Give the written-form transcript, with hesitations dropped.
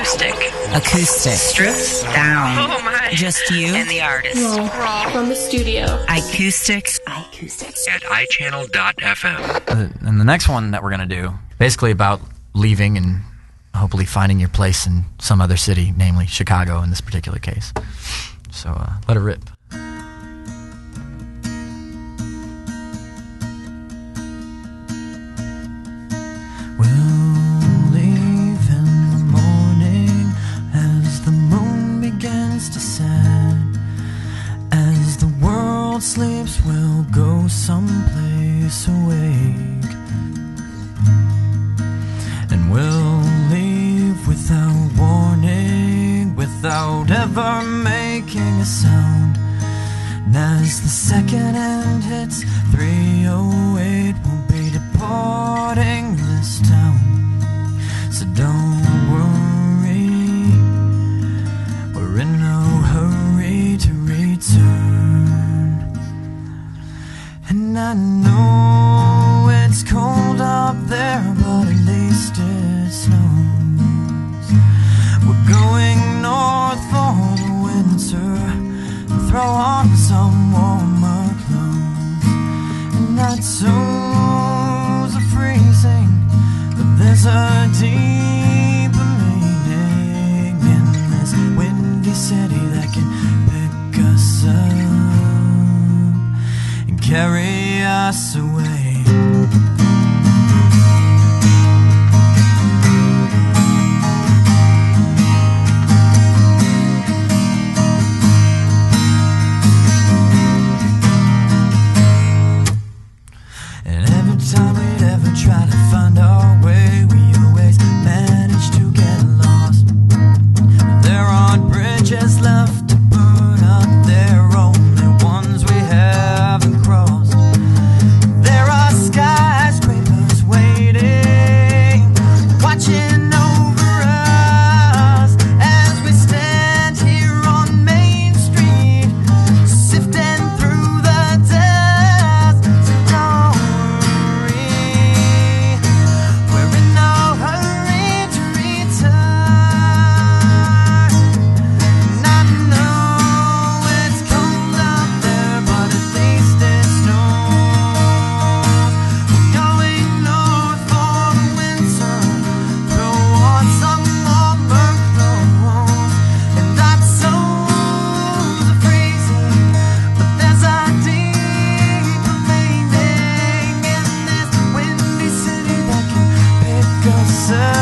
acoustic. Acoustic. Stripped down. Oh my. Just you And the artist. Raw from the studio. iCoustix. iCoustix. At iChannel.fm. And the next one that we're going to do, basically about leaving and hopefully finding your place in some other city, namely Chicago in this particular case. So let it rip. We'll leave in the morning as the moon begins to set. As the world sleeps, we'll go someplace awake. And we'll leave without warning, without ever making a sound. And as the second hand hits 3:08, we'll be departing this town. So don't worry, we're in no hurry to return. And I know it's cold up there, but at least it snows. We're going north for the winter and throw on some warmer clothes. And our toes are freezing, but there's a deeper meaning in this windy city that can pick us up and carry us away. Time we'd ever try to find our way, we always manage to get lost. There aren't bridges left to burn up, there are only ones we haven't crossed. There are skyscrapers waiting, watching over us as we stand here on Main Street, sifting through the dust. So don't so